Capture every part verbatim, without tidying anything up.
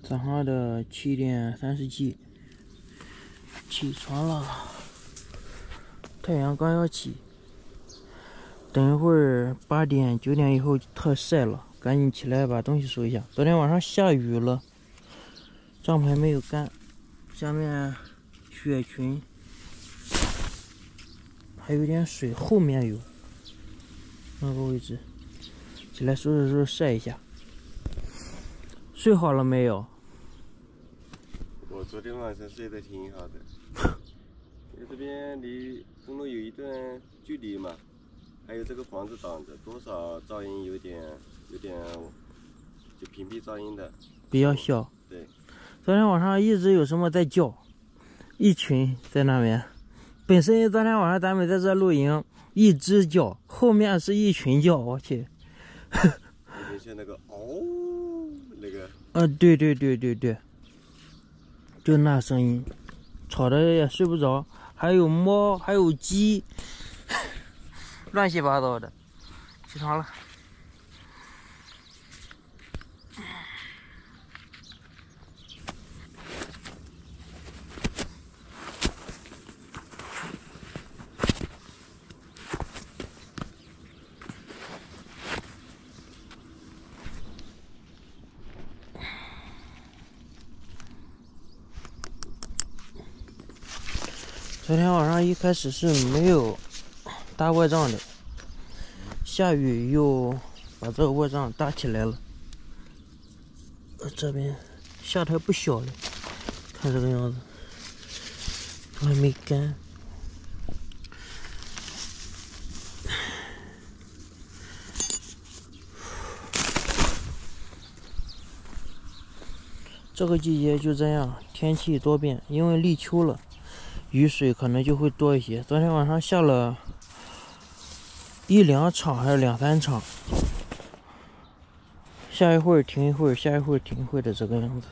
早上的七点三十几，起床了，太阳刚要起，等一会儿八点九点以后特晒了，赶紧起来把东西收一下。昨天晚上下雨了，帐篷没有干，下面雪裙还有点水，后面有那个位置，起来收拾收拾晒一下。睡好了没有？ 我昨天晚上睡得挺好的，因为这边离公路有一段距离嘛，还有这个房子挡着，多少噪音有点有点就屏蔽噪音的， 比较小。 对， 昨天晚上一直有什么在叫，一群在那边。本身昨天晚上咱们在这露营，一只叫，后面是一群叫，我去。 有点像那个哦，那个。 呃，对对对对对，就那声音，吵得也睡不着。还有猫，还有鸡，乱七八糟的。起床了。昨天晚上一开始是没有搭卧帐的，下雨又把这个卧帐搭起来了。这边下台不小了，看这个样子，都还没干。这个季节就这样，天气多变，因为立秋了。雨水可能就会多一些。昨天晚上下了一两场还是两三场，下一会儿停一会儿，下一会儿停一会儿的这个样子。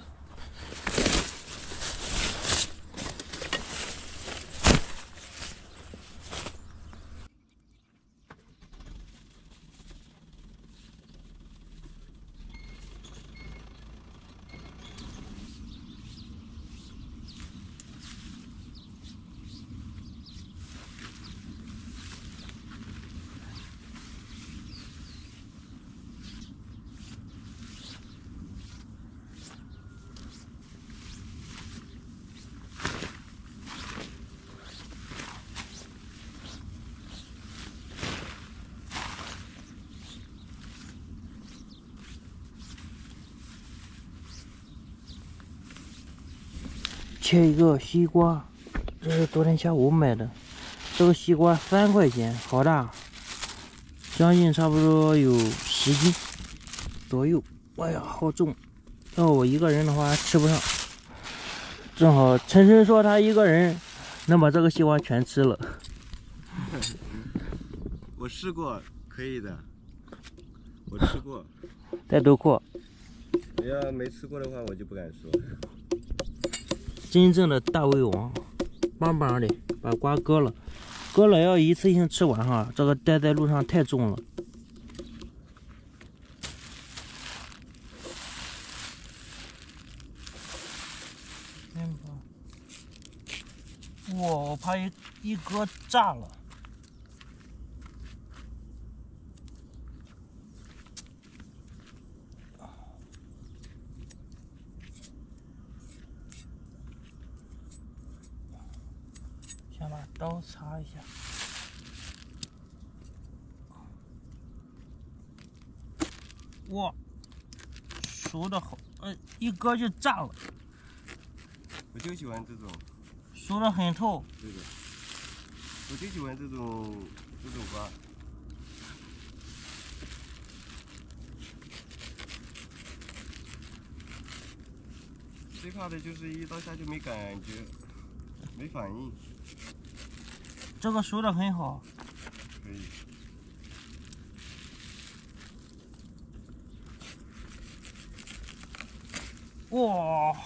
切一个西瓜，这是昨天下午买的，这个西瓜三块钱，好大，将近差不多有十斤左右。哎呀，好重！要我一个人的话吃不上。正好晨晨说他一个人能把这个西瓜全吃了。 我试过，可以的。我吃过。 带豆蔻。 你要没吃过的话，我就不敢说。 真正的大胃王，棒棒的把瓜割了，割了要一次性吃完哈，这个带在路上太重了。哇，我怕一一割炸了。先把刀擦一下。哇，熟的好，呃，一割就炸了。 我就喜欢这种。 熟的很透。 对的。我就喜欢这种这种瓜。最怕的就是一刀下去没感觉，没反应。 这个熟的很好。 可以。 哇！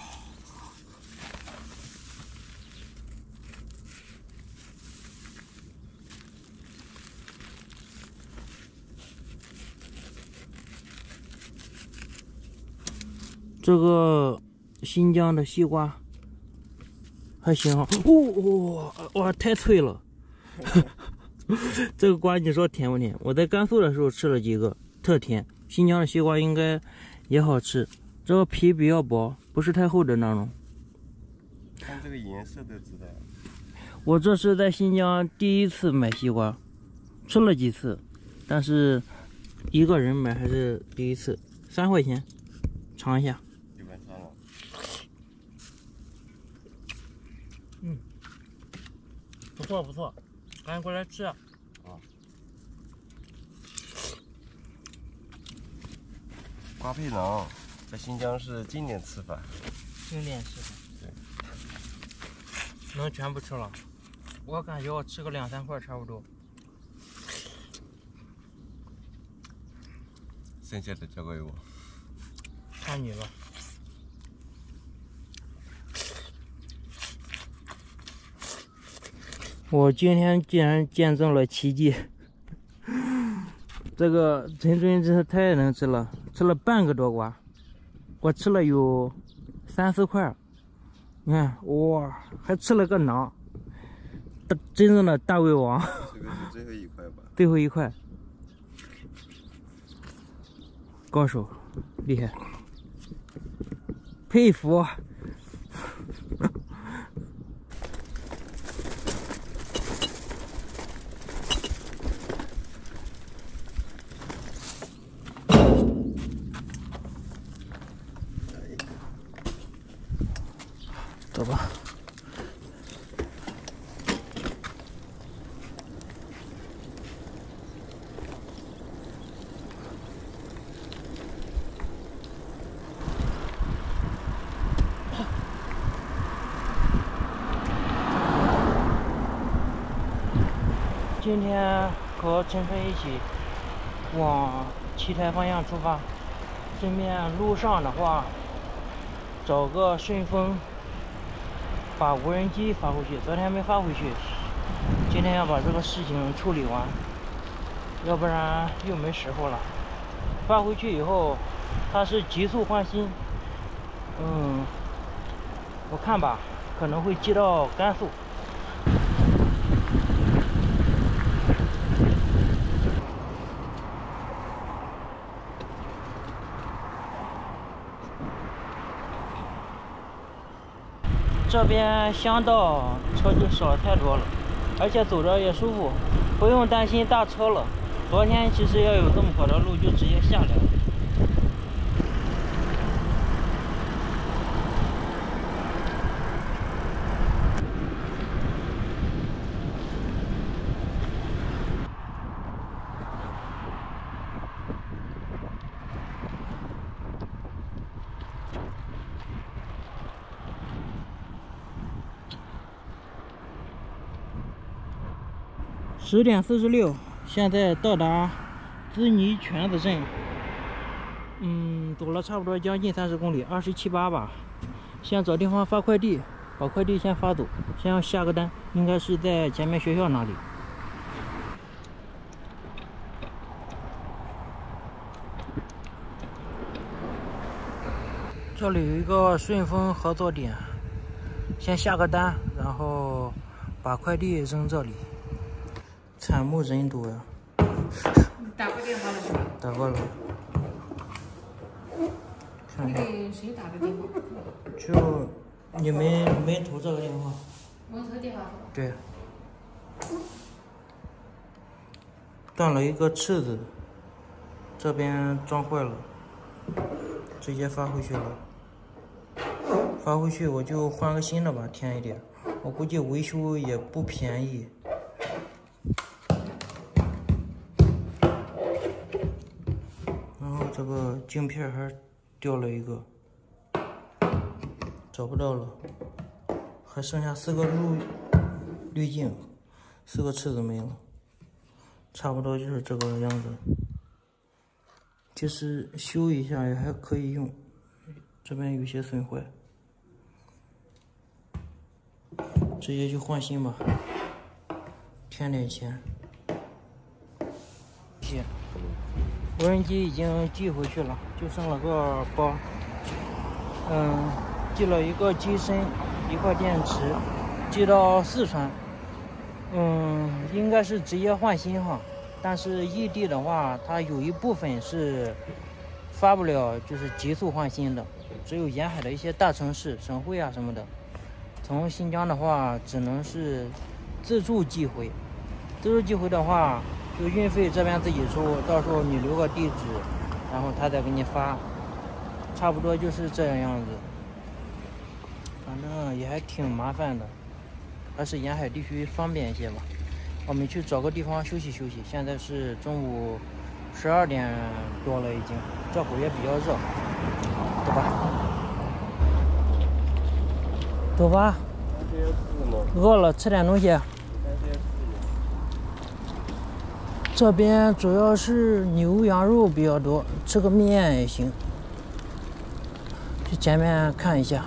这个新疆的西瓜还行哈。哦，哇，太脆了。这个瓜你说甜不甜？我在甘肃的时候吃了几个，特甜。新疆的西瓜应该也好吃，这个皮比较薄，不是太厚的那种。 看这个颜色都知道。 我这是在新疆第一次买西瓜，吃了几次，但是一个人买还是第一次。三块钱，尝一下。 喜欢尝了。 嗯，不错不错，赶紧过来吃啊！ 啊。瓜配馕在新疆是经典吃法。 经典吃法。 对。 能全部吃了，我感觉我吃个两三块差不多。 剩下的交给我。 看你了。我今天竟然见证了奇迹！这个陈真真是太能吃了，吃了半个多瓜，我吃了有三四块。你看，哇，还吃了个馕，大真正的大胃王。 这个是最后一块吧？ 最后一块，高手，厉害，佩服。走吧。今天和陈飞一起往奇台方向出发，顺便路上的话找个顺丰把无人机发回去，昨天没发回去，今天要把这个事情处理完，要不然又没时候了。发回去以后它是急速换新，嗯，我看吧，可能会寄到甘肃。这边乡道车就少太多了，而且走着也舒服，不用担心大车了。昨天其实要有这么好的路，就直接下来了。十点四十六，现在到达资尼泉子镇。嗯，走了差不多将近三十公里，二十七八吧。先找地方发快递，把快递先发走，先要下个单，应该是在前面学校那里。这里有一个顺丰合作点，先下个单，然后把快递扔这里。惨不忍睹呀！ 打过电话了吗？ 打过了。看你看， 给谁打的电话？ 就你没没投这个电话？ 没投电话是吧？ 对。断了一个翅子，这边撞坏了，直接发回去了。发回去我就换个新的吧，添一点。我估计维修也不便宜。然后这个镜片还掉了一个，找不到了，还剩下四个滤滤镜，四个翅子没了，差不多就是这个样子。其实修一下也还可以用，这边有些损坏，直接就换新吧，添点钱。谢。无人机已经寄回去了，就剩了个包。嗯， 寄了一个机身，一块电池，寄到四川。嗯，应该是直接换新哈。但是异地的话，它有一部分是发不了，就是急速换新的，只有沿海的一些大城市、省会啊什么的。从新疆的话，只能是自助寄回。自助寄回的话，就运费这边自己出，到时候你留个地址，然后他再给你发，差不多就是这样样子。反正也还挺麻烦的，还是沿海地区方便一些吧。我们去找个地方休息休息。现在是中午十二点多了，已经，这会儿也比较热，走吧，走吧。饿了，吃点东西。这边主要是牛羊肉比较多，吃个面也行。去前面看一下。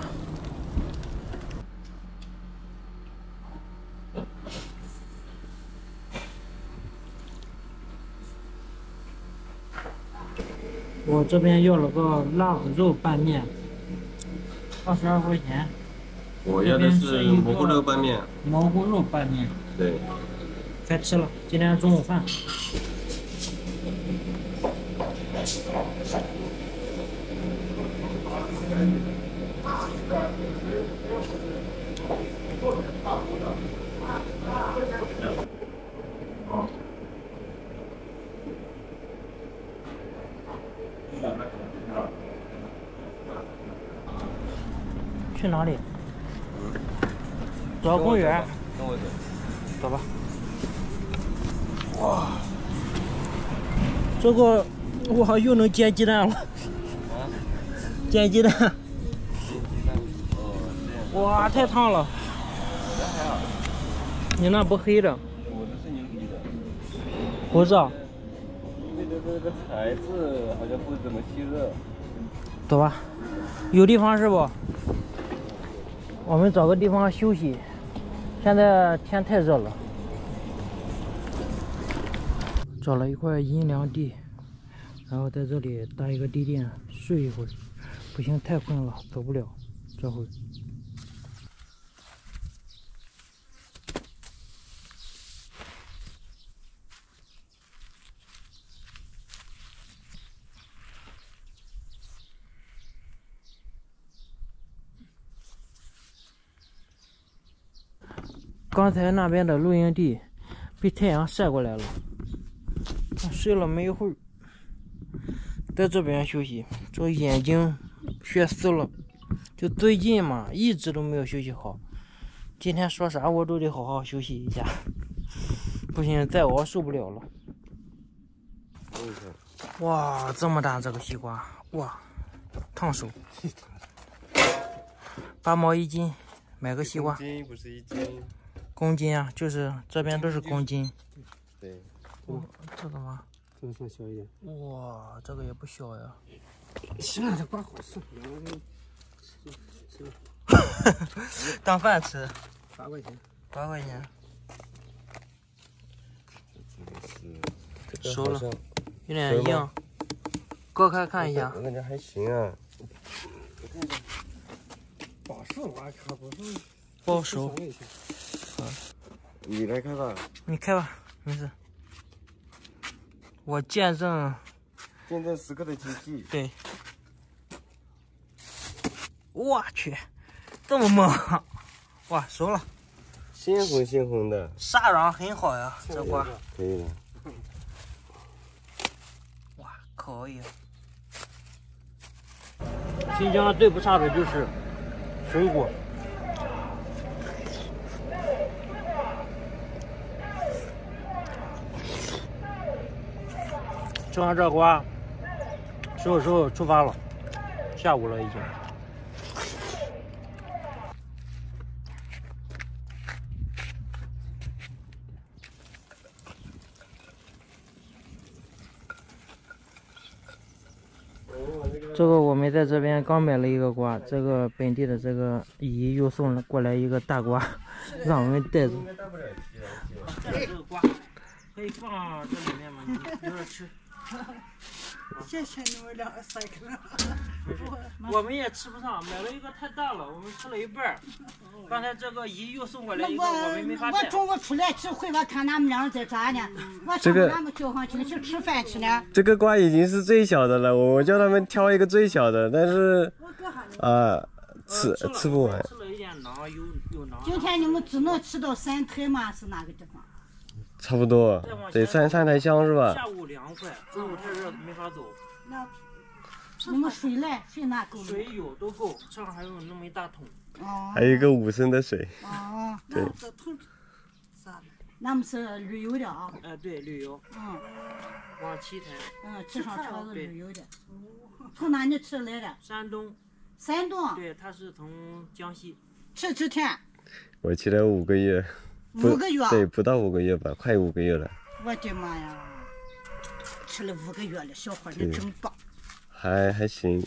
我这边要了个辣子肉拌面，二十二块钱。 我要的是蘑菇肉拌面。 蘑菇肉拌面。 对。 该吃了，今天中午饭。去哪里？找公园。 跟我走。 走吧。哇，这个哇又能煎鸡蛋了。啊？煎鸡蛋。煎鸡蛋。哦，这样。哇，太烫了。 这还好。 你那不黑的？ 我这是牛皮的。 不是啊。 因为这个这个材质好像不怎么吸热。 走吧，有地方是不？我们找个地方休息。现在天太热了。找了一块阴凉地，然后在这里搭一个地垫睡一会儿。不行，太困了，走不了。这会刚才那边的露营地被太阳晒过来了，睡了没一会儿，在这边休息。这眼睛血丝了，就最近嘛，一直都没有休息好。今天说啥我都得好好休息一下，不行再熬受不了了。哇，这么大这个西瓜，哇，烫手。八毛一斤，买个西瓜。 公斤不是一斤。 公斤啊，就是这边都是公斤。 对。 哇，这个吗？ 这个算小一点。 哇，这个也不小呀。 行了，这瓜好吃，两个吃吃。当饭吃。 八块钱。 八块钱。 这个是。 熟了，有点硬。割开看一下。 我感觉还行啊。 我看一下。把手挖开不是。 不好熟。 啊，你来开吧。 你开吧，没事。我见证。 见证时刻的奇迹。 对。我去，这么猛！哇，熟了。 鲜红鲜红的。 沙瓤很好呀，这瓜。 可以了。 哇，可以。新疆最不差的就是水果。吃完这瓜，十五时候出发了，下午了已经。这个我们在这边刚买了一个瓜，这个本地的这个姨又送了过来一个大瓜，让我们带走。这个瓜可以放这里面吗？你留着吃。 谢谢你们两个帅哥。 我们也吃不上，买了一个太大了，我们吃了一半。刚才这个姨又送过来一个，我们没法带。 我中午出来吃会，我看他们两个在咋呢？我上他们叫上去去吃饭去了。 这个瓜已经是最小的了，我叫他们挑一个最小的，但是啊，吃吃不完。 吃了一点馕，有有馕。 今天你们只能吃到三台吗？是哪个地方？ 差不多，得三三台香是吧？ 下午凉快，中午太热没法走。 那你们水嘞？水哪够？ 水有都够，这儿还有那么一大桶。 哦。 还有一个五升的水。 哦。 对。 这桶啥的？那们是旅游的啊。 哎，对，旅游。 嗯。 往七台。 嗯，吃上车是旅游的。从哪里吃来的？ 山东。 山东。 对，他是从江西。 吃几天？ 我去了五个月。 五个月？ 对，不到五个月吧，快五个月了。 我的妈呀！吃了五个月了，小伙你真棒。 还还行。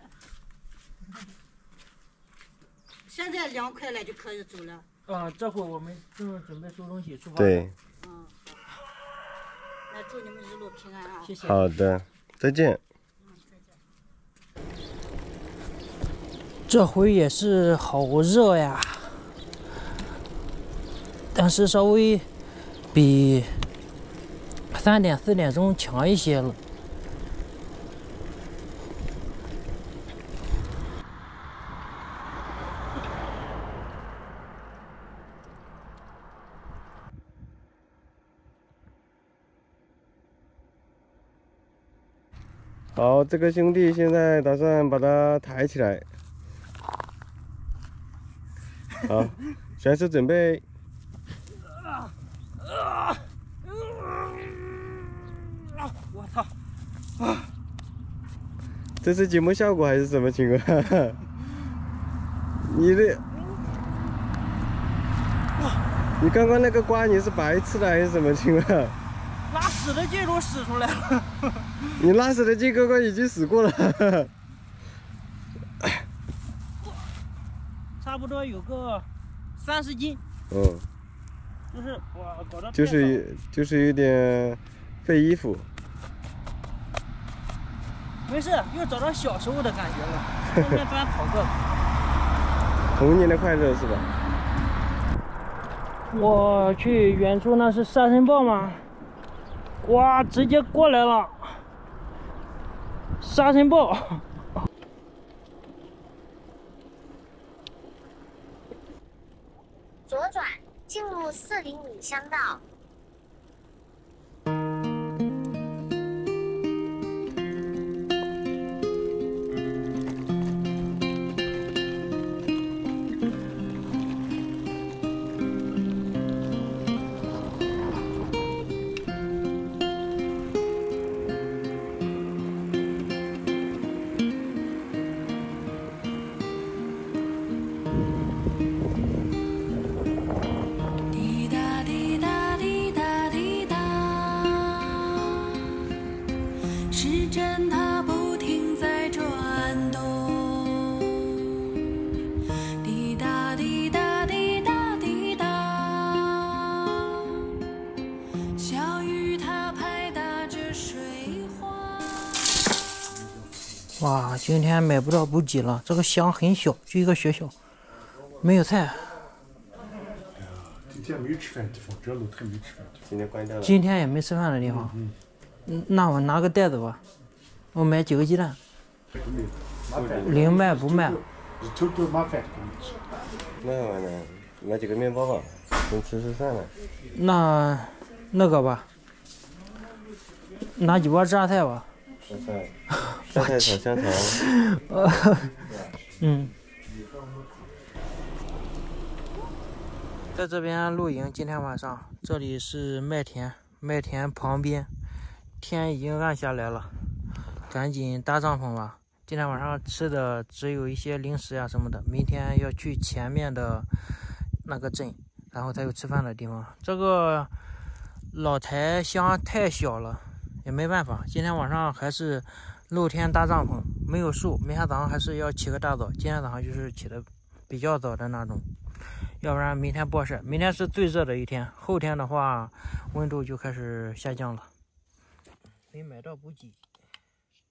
现在凉快了就可以走了。 啊，这会儿我们正准备收东西出发。 对。 嗯。那祝你们一路平安啊！ 谢谢。 好的，再见。 嗯，再见。 这回也是好热呀。但是稍微比三点四点钟强一些了。 好，这个兄弟现在打算把它抬起来。好，选手准备。 我操！ 这是节目效果还是什么情况？你的，你刚刚那个瓜你是白吃的还是什么情况？ 拉屎的劲都使出来了。 你拉屎的劲刚刚已经使过了。 差不多有个三十斤。 嗯。 就是哇，搞得就是就是有点费衣服。 没事，又找到小时候的感觉了，天天钻草个。 童年的快乐是吧？ 我去远处那是沙尘暴吗？哇，直接过来了，沙尘暴。 左转，进入四厘米乡道。 哇，今天买不到补给了，这个箱很小，就一个学校，没有菜。 今天没有吃饭的地方，这露台没吃饭的地方。 今天关掉了。 今天也没吃饭的地方。嗯嗯。那我拿个袋子吧，我买几个鸡蛋。零卖不卖。 偷偷买饭。 那完了，买几个面包吧，先吃吃算了。 那那个吧，拿几包榨菜吧。 榨菜。榨菜炒香肠。 嗯。在这边露营，今天晚上这里是麦田，麦田旁边，天已经暗下来了，赶紧搭帐篷吧。今天晚上吃的只有一些零食呀什么的，明天要去前面的那个镇，然后才有吃饭的地方。这个老台箱太小了，也没办法，今天晚上还是露天搭帐篷，没有树，明天早上还是要起个大早，今天早上就是起的比较早的那种，要不然明天暴晒。明天是最热的一天，后天的话温度就开始下降了。没买到补给。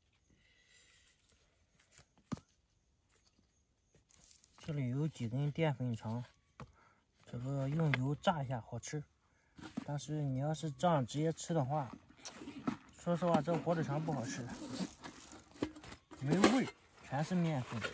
这里有几根淀粉肠，这个用油炸一下好吃。但是你要是这样直接吃的话，说实话，这火腿肠不好吃，没味，全是面粉。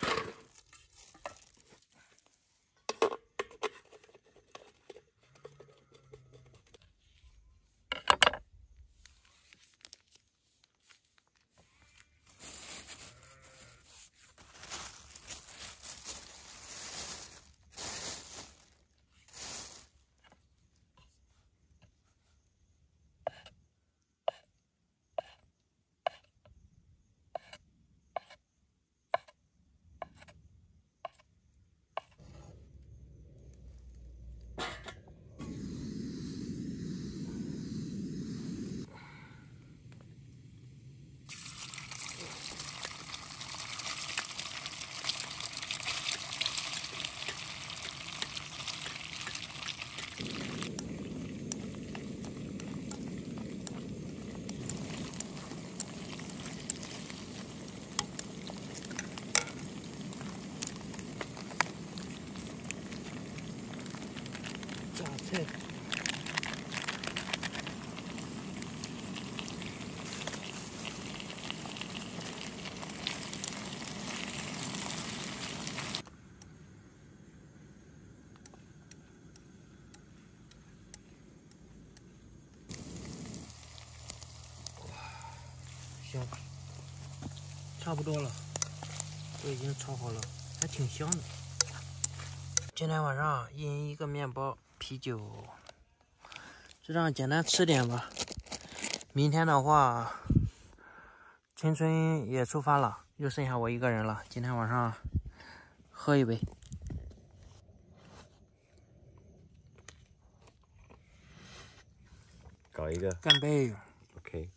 榨菜。行，差不多了，都已经炒好了，还挺香的。今天晚上一人一个面包。啤酒，就这样简单吃点吧。明天的话，春春也出发了，又剩下我一个人了。今天晚上喝一杯， 搞一个， 干杯 ！OK。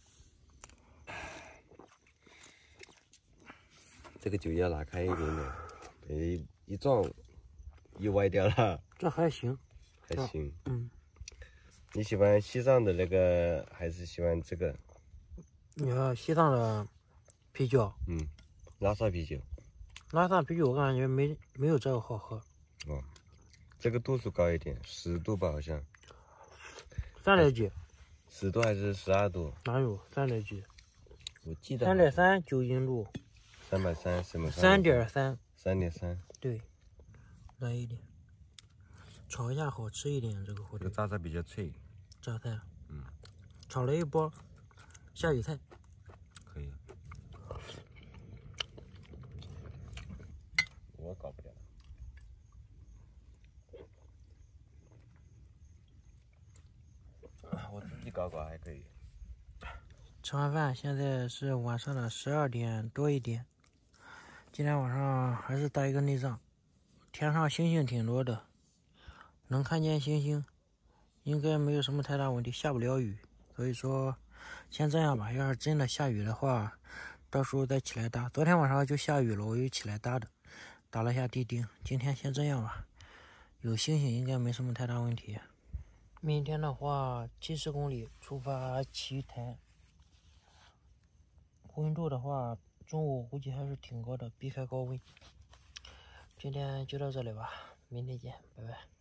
这个酒要拿开一点点，一一撞又歪掉了。 这还行。 还行， 嗯， 你喜欢西藏的那个还是喜欢这个？ 你要西藏的啤酒， 嗯，拉萨啤酒， 拉萨啤酒我感觉没没有这个好喝。 哦，这个度数高一点，十度吧好像。 三点几？ 十度还是十二度？ 哪有三点几？ 我记得三点三酒精度。 三百三什么？ 三点三。 三点三。 对，来一点。炒一下好吃一点，这个火腿。 这个榨菜比较脆。 榨菜， 嗯， 炒了一波下雨菜。 可以。我搞不了。我自己搞搞还可以。 吃完饭，现在是晚上的十二点多一点。今天晚上还是带一个内脏，天上星星挺多的。能看见星星，应该没有什么太大问题，下不了雨，所以说先这样吧。要是真的下雨的话，到时候再起来搭。昨天晚上就下雨了，我又起来搭的，打了下地钉。今天先这样吧，有星星应该没什么太大问题。明天的话，七十公里出发奇台，温度的话，中午估计还是挺高的，避开高温。今天就到这里吧，明天见，拜拜。